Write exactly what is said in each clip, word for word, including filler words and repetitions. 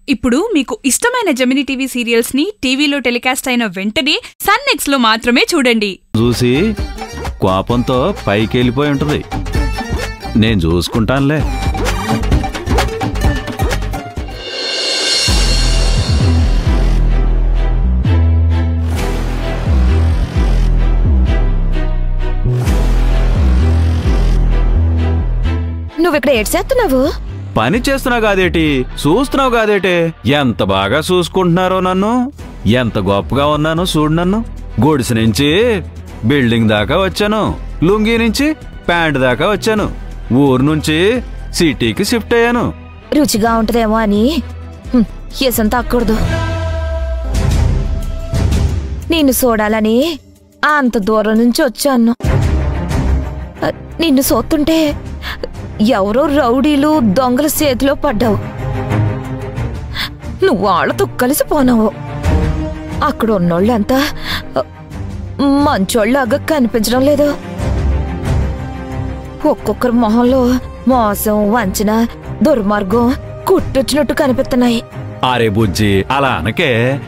ఇప్పుడు మీకు ఇష్టమైన జెమినీ టీవీ సీరియల్స్ ని టీవీలో టెలికాస్ట్ అయిన వెంటనే సన్ నెక్స్ట్ లో మాత్రమే చూడండి. చూసి కోపంతో పైకి వెళ్ళిపోయి ఉంటది. నేను చూసుకుంటానులే. నువ్విక్కడ ఏడ్చేస్తున్నావు? పని చేస్తున్నావు కాదేటి, చూస్తున్నావు కాదేటి. ఎంత బాగా చూసుకుంటున్నారో నన్ను, ఎంత గొప్పగా ఉన్నాను చూడు. నన్ను గుడిసె నుంచి బిల్డింగ్ దాకా వచ్చాను, లుంగీ నుంచి ప్యాంట్ దాకా వచ్చాను, ఊరు నుంచి సిటీకి షిఫ్ట్ అయ్యాను. రుచిగా ఉంటదేమో అని ఏసం తాకూడదు. నిన్ను చూడాలని అంత దూరం నుంచి వచ్చాను. నిన్ను చూస్తుంటే ఎవరో రౌడీలు దొంగల చేతిలో పడ్డావు. నువ్వు వాళ్ళతో కలిసిపోనావు. అక్కడ ఉన్నోళ్ళంతా మంచోళ్ళగా కనిపించడం లేదు. ఒక్కొక్కరి మొహంలో మోసం, వంచన, దుర్మార్గం కుట్టొచ్చినట్టు కనిపిస్తున్నాయి. అరే బుజ్జి, అలా అనకే.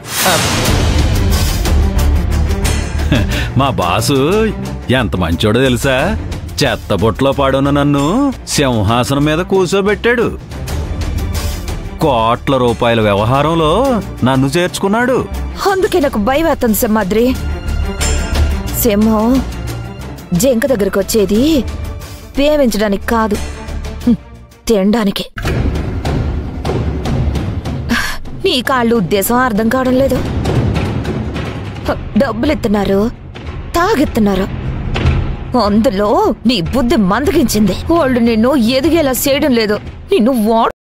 మా బాసు ఎంత మంచోడో తెలుసా? చెత్తబొట్లో పాడున్న నన్ను సింహాసనం మీద కూర్చోబెట్టాడు. కోట్ల రూపాయల వ్యవహారంలో నన్ను చేర్చుకున్నాడు. అందుకే నాకు భయం వేస్తుంది సింహాద్రి. సింహం జింక దగ్గరకు వచ్చేది ప్రేమించడానికి కాదు, తినడానికి. నీ కాళ్ళు ఉద్దేశం అర్థం కావడం లేదు. డబ్బులు ఇస్తున్నారు, తాగిస్తున్నారు. అందులో నీ బుద్ధి మందగించింది. వాళ్ళు నిన్ను ఎదిగేలా చేయడం లేదు. నిన్ను